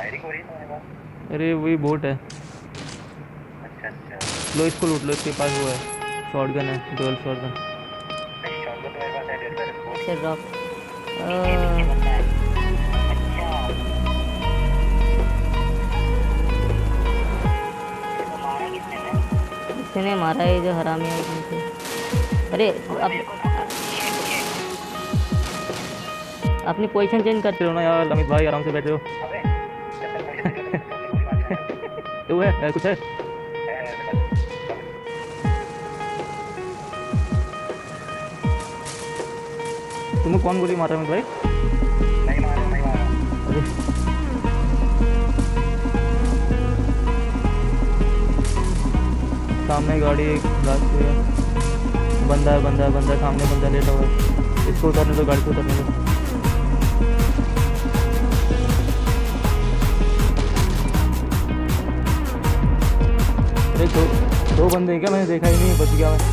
Firing हो रही है तुम्हारे पास? अरे वही बोट है। अच्छा अच्छा। लो इसको लूट लो, इसके पास वो है, शॉटगन है, डुअल शॉटगन। नहीं शॉटगन तुम्हारे पास है, डेढ़ मेरे स्कोर से ड्रॉप। नीचे बंदा है। अच्छा इसको मारा किसने ने? इसने मारा है जो हरामी है इसमें से। अरे मेरे को ना ये अपनी पोजीशन चेंज कर। चलो ना यार अमित भाई, आराम से बैठे हो। अबे जब तक मुझे नहीं पता तब तक गोली मारना है। वो है कुछ है। तुम्हें कौन गोली मार रहा है अमित भाई? नहीं मारा नहीं मारा। अरे सामने गाड़ी एक रास्ते है, बंदा है बंदा है बंदा है, सामने बंदा लेटा हुआ है, इसको उतारने दो, गाड़ी को उतारने दो। अरे दो बंदे हैं क्या? मैंने देखा ही नहीं, बच गया मैं।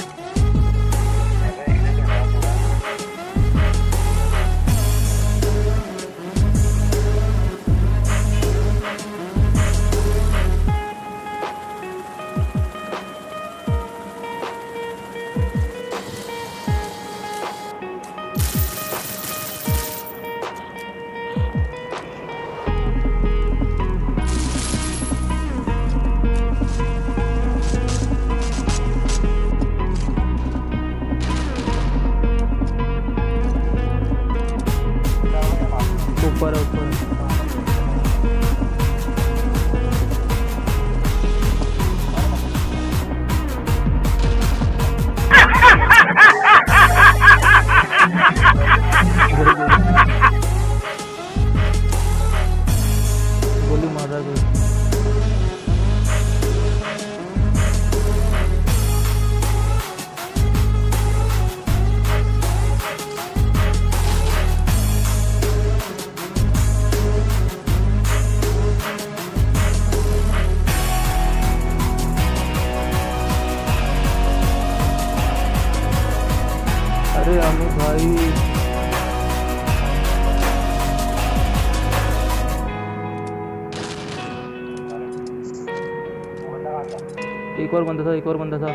ऊपर है ऊपर है। गोली मार रहा है कोई। अरे अमित भाई, एक और बंदा था, एक और बंदा था।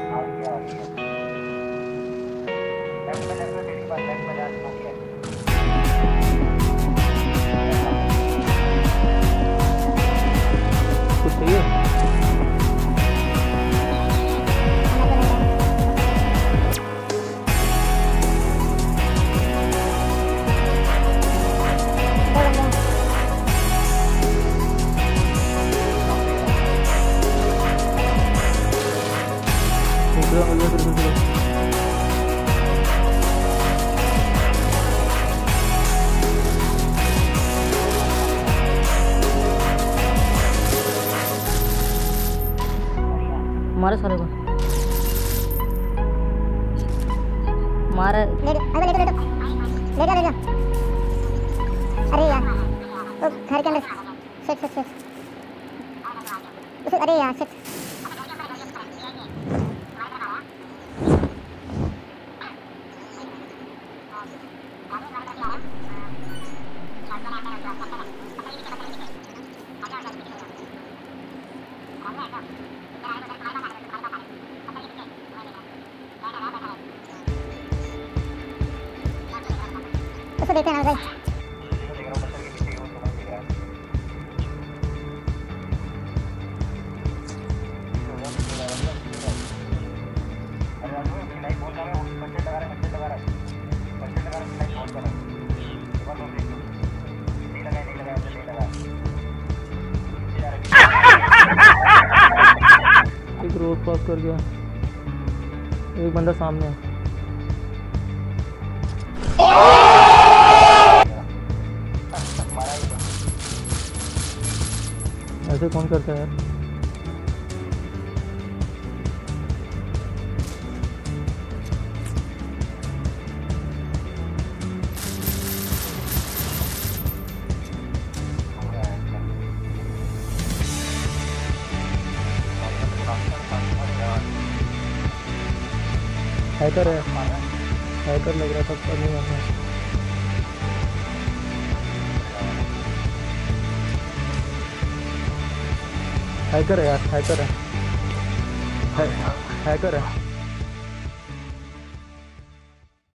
कुछ चाहिए? मारा सारे को मारा। ले जा अरे यार वो घर के अंदर शिट उसे, अरे यार शिट। उसे देखते हैं ना भाई। एक रोड क्रॉस कर गया, एक बंदा सामने है। ऐसे कौन करता है यार? हैकर है, हैकर लग रहा था, पर नहीं आता। हैकर है यार, हैकर है, हैकर है।